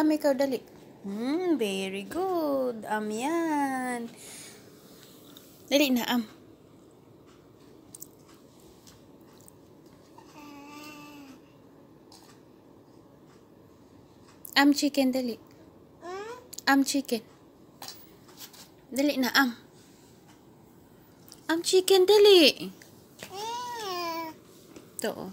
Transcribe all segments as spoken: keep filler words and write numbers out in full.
am ikaw, dali. Hmm, very good. Am yan. Dali na, am. Am chicken, dali. Am chicken. Dali na, am. Am chicken, dali. Ito, oh.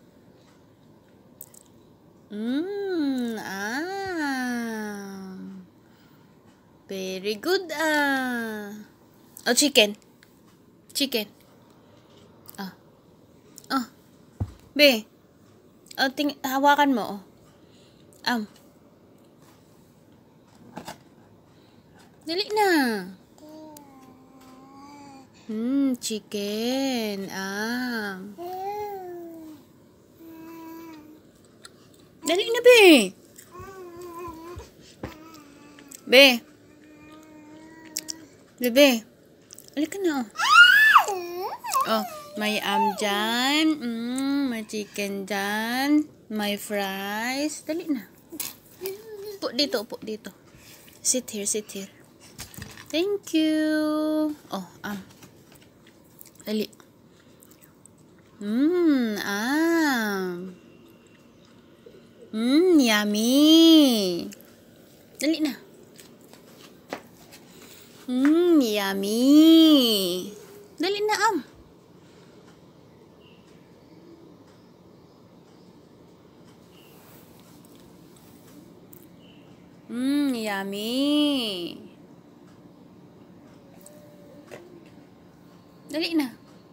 Mmm, ah. Very good, ah. Oh, chicken. Chicken. Ah. Oh. Be. Oh, ting hawakan mo, oh. Am. Dali na. Hmm, chicken. Ah. Dali na, be. Be. Bebe. Dali ka na, oh. Oh, may am dyan. Mm, may chicken dyan. May fries. Dali na. Upo dito, upo dito. Sit here, sit here. Thank you. Oh, am. Dali. Mmm, am. Mmm, yummy. Dali na. Mmm, yummy. Dali na, am. Mmm, yummy. Dali na.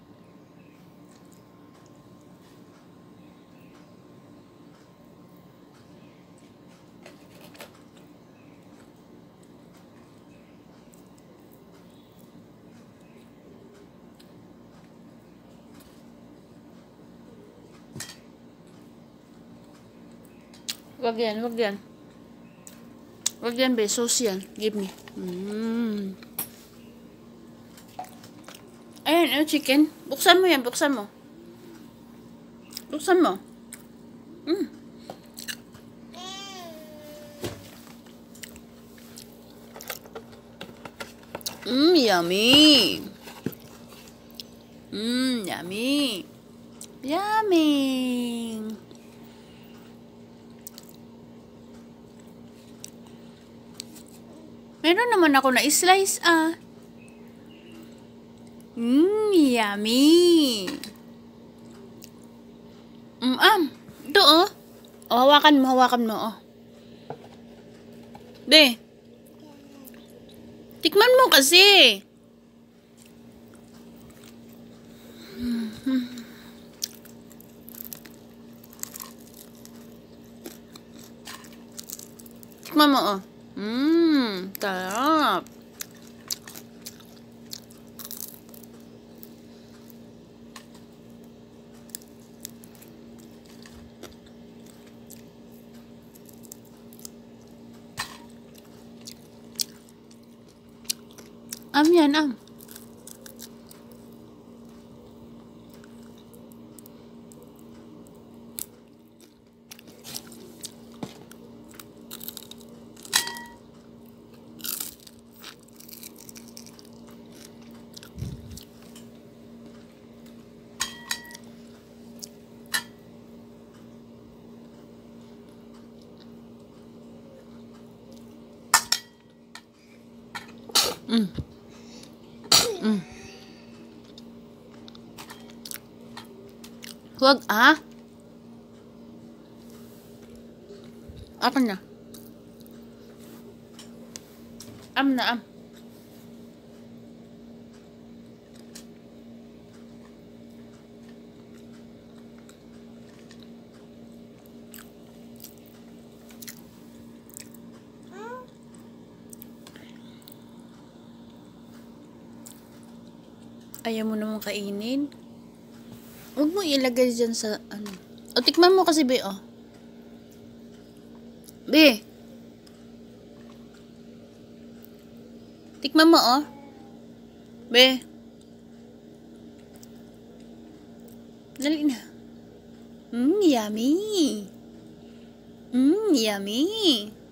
Wag yan, wag yan. Wag yan, be. Sauce yan. Give me. Mmm. Ayan, ano, chicken. Buksan mo yan, buksan mo. Buksan mo. Mmm. Mmm, yummy. Mmm, yummy. Yummy. Meron naman ako na slice, ah. Mmm, yummy. Mm, am. Ito, oh. Oh, hawakan mo, hawakan mo, oh. De. Tikman mo kasi. Tikman mo, oh. Mmm, sarap. Am yan, am. Mm. Mm. Huwag, ah. Apa na? Am na, am. Ayaw mo naman kainin. Huwag mo ilagay dyan sa ano. O, tikman mo kasi, be, oh. Be. Tikman mo, oh. Be. Dali na. Mmm, yummy. Mmm, yummy.